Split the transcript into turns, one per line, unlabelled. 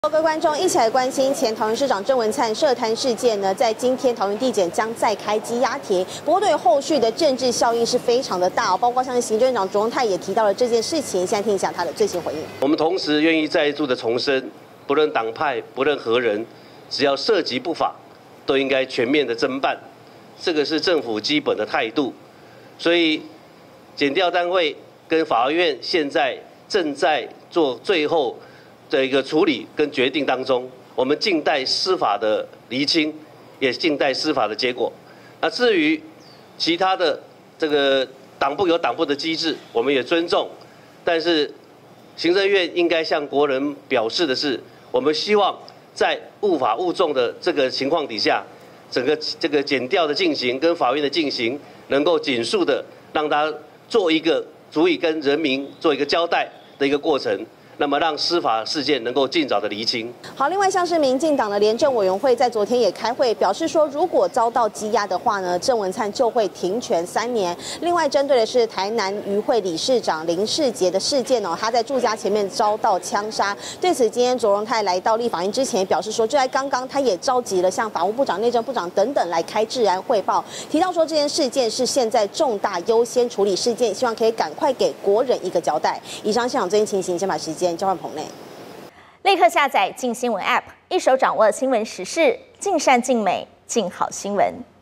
各位观众，一起来关心前桃园市长郑文灿涉贪事件呢，在今天桃园地检将再开羁押庭，不过对后续的政治效应是非常的大包括像行政院长卓荣泰也提到了这件事情，现在听一下他的最新回应。
我们同时愿意再一度的重申，不论党派，不论何人，只要涉及不法，都应该全面的侦办，这个是政府基本的态度。所以，检调单位跟法院现在正在做最后的一个处理跟决定当中，我们静待司法的厘清，也静待司法的结果。那至于其他的这个党部有党部的机制，我们也尊重，但是行政院应该向国人表示的是，我们希望在误法误重的这个情况底下，整个这个检调的进行跟法院的进行，能够紧速的让它做一个足以跟人民做一个交代的一个过程。那么让司法事件能够尽早的厘清。
好，另外像是民进党的廉政委员会在昨天也开会，表示说，如果遭到羁押的话呢，郑文灿就会停权3年。另外，针对的是台南渔会理事长林世杰的事件哦，他在住家前面遭到枪杀。对此，今天卓荣泰来到立法院之前也表示说，就在刚刚，他也召集了像法务部长、内政部长等等来开治安汇报，提到说这件事件是现在重大优先处理事件，希望可以赶快给国人一个交代。以上现场最新情形，先把时间交换棚内。
立刻下载镜新闻 App， 一手掌握新闻时事，尽善尽美，尽好新闻。